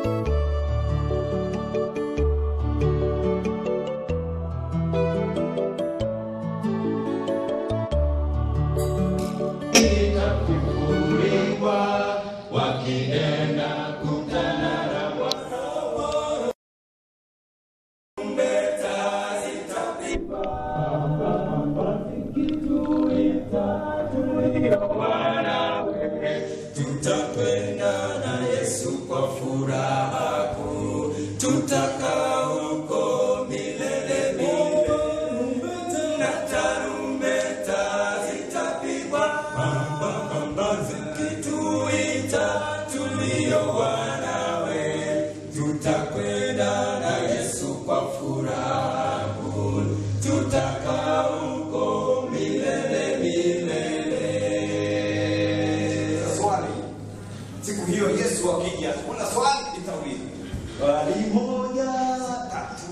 Tutakwenda na Yesu kwa furaha kuu, tutakaa huko milele milele, na tarumbeta zitapigwa, zikituita tulio wanawe. Tutakwenda na Yesu kwa furaha kuu, tutakaa huko milele milele. Siku hiyo Yesu akija, kuna swali litauliza. Swali moja tatu.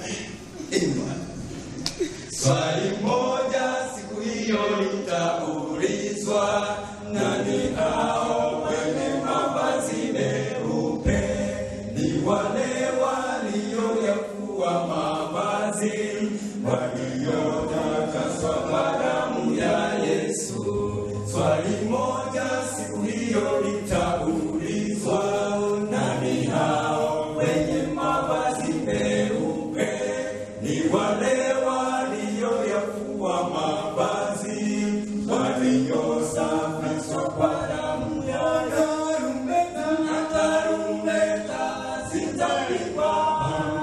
Swali moja siku hiyo litaulizwa, nani hao wenye mavazi meupe? Ni wale walioyafua mavazi, waliotakaswa kwa damu ya Yesu. Swali moja siku hiyo litaulizwa, nani hao wenye mavazi meupe? Ni wale walioyafua mavazi, waliosafishwa kwa damu ya tarumbeta, na tarumbeta zitapigwa,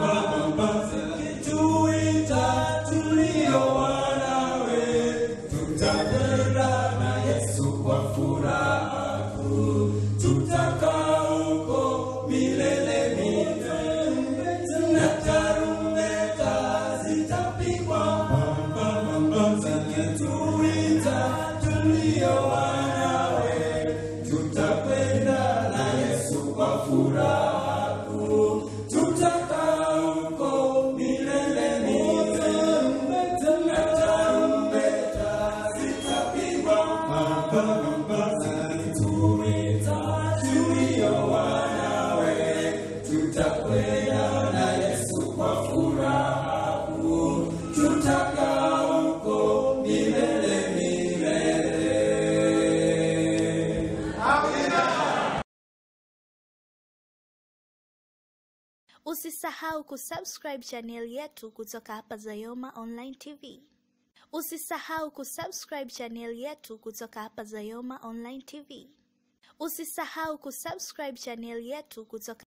zikituita tulio wanawe. Tutakwenda na Yesu kwa furaha kuu, tutakaa huko milele milele, na tarumbeta zitapigwa, zikituita tulio wanawe. Tutakwenda na Yesu kwa furaha kuu, tutakaa huko milele milele, na tarumbeta zitapigwa, zikituita tulio wanawe. Tutakwenda na Yesu kwa furaha kuu, tutakaa huko milele milele. Amina. Usisahau kusubscribe channel yetu kutoka hapa Zayoma Online TV. Usisahau kusubscribe channel yetu kutoka hapa Zayoma Online TV. Usisahau kusubscribe channel yetu kutoka